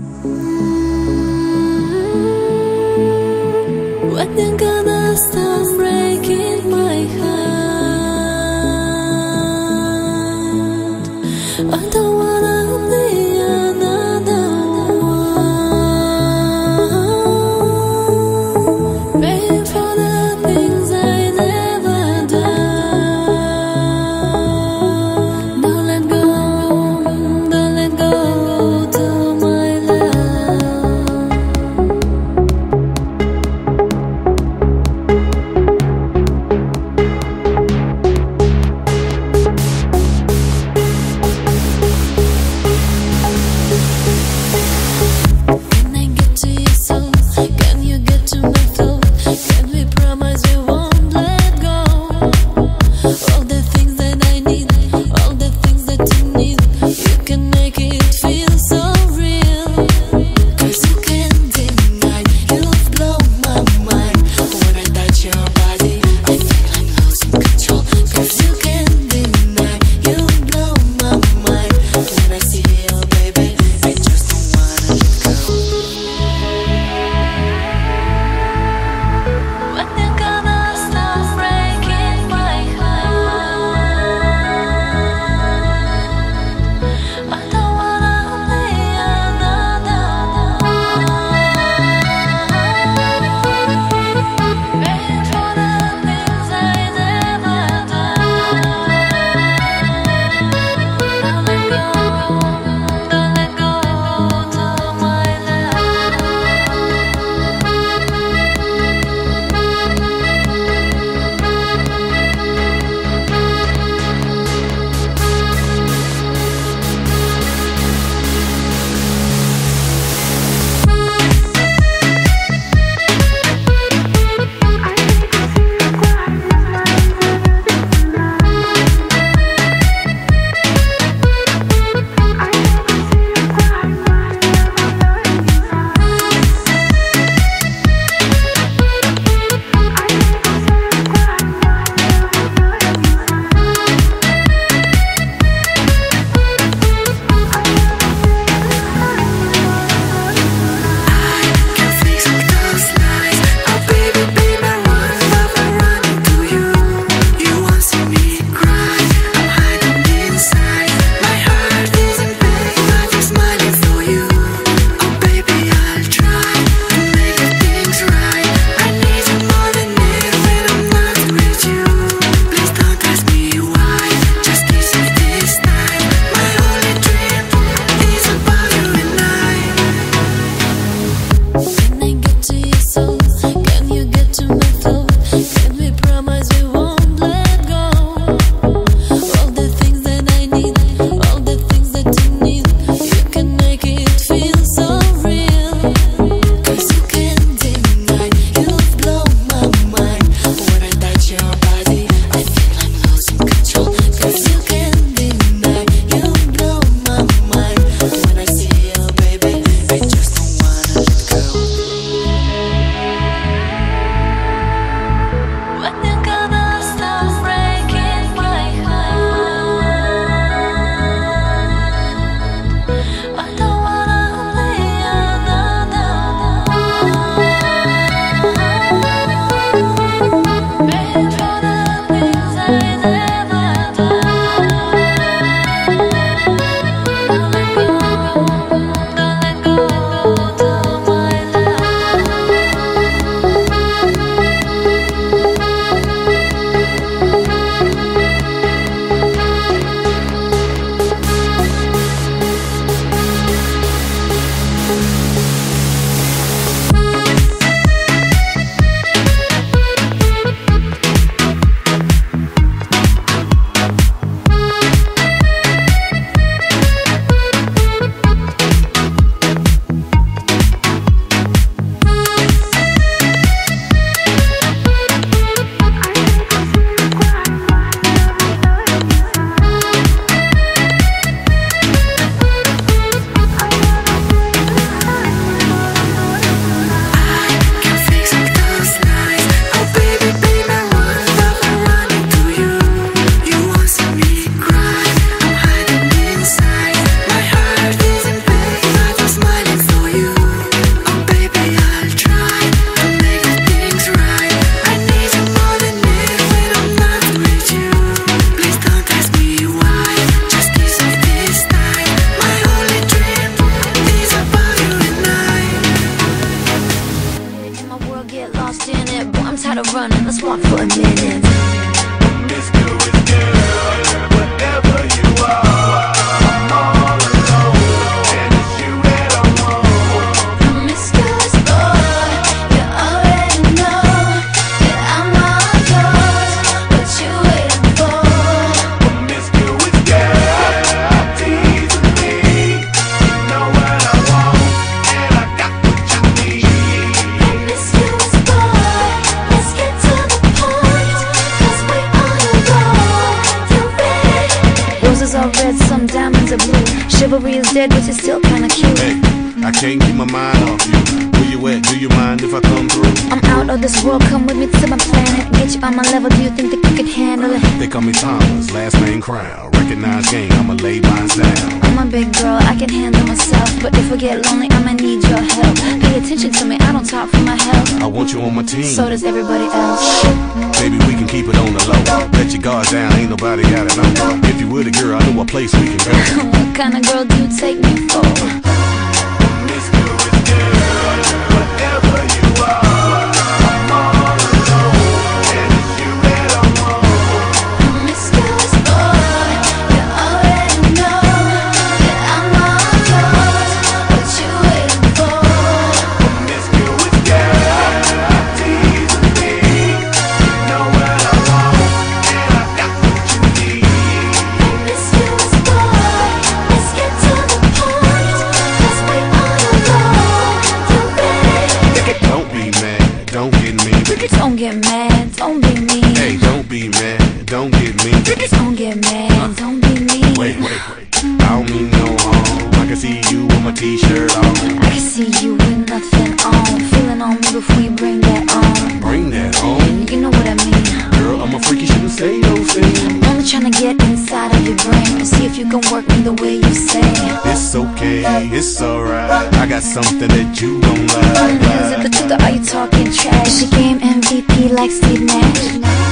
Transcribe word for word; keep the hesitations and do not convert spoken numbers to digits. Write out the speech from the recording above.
When you're gonna stop breaking my heart? I don't wanna be another one, paying for the things I never done. Don't let go, don't let go to my love. talk for a minute. Promiscuous girl, whatever you are, I'm all alone, and it's you that I want. Promiscuous boy, you already know that I'm all yours. What you waiting for? Promiscuous girl, teasing me. You know what I want, and I got what you need. Promiscuous boy, let's get to the point, 'cause we on a roll. You ready? Roses are red, some diamonds are blue. Chivalry is dead, but you're still kinda cute. Hey, I can't keep my mind off you. Where you at? Do you mind if I come through? I'm out of this world, come with me to my planet. Get you on my level, do you think that you could handle it? They call me Thomas, last name Crown. Recognize game, I'ma lay mine down. I'm a big girl, I can handle myself. But if I get lonely, I'ma need your help. Pay attention to me, I don't talk for my health. I want you on my team. So does everybody else. Baby, we can keep it on the low. Let your guard down, ain't nobody got it know. If you were the girl, I know a place we can go. What kind of girl do you take me for? Promiscuous girl, whatever you are, I'm all alone, and it's you that I want. Promiscuous boy, you already know that I'm all yours. What you waiting for? Promiscuous girl, teasing me. You know what I want, and I got what you need. Promiscuous boy, let's get to the point, 'cause we on a roll. You ready? Don't be mad, don't get me. Don't get mad, don't be mean. Hey, don't be mad, don't get me. Don't get mad, don't be mean. Wait, wait, wait. I don't mean no harm. I can see you with my t-shirt on. I can see you with nothing on. Feeling on me before you bring that on. Bring that on. You know what I mean. Girl, I'm a freak, you shouldn't say those things. Only trying to get inside of your brain and see if you can work me the way you say. It's okay, it's alright. I got something that you don't Is it the like. truth or are you talking trash? She game M V P like Steve Nash.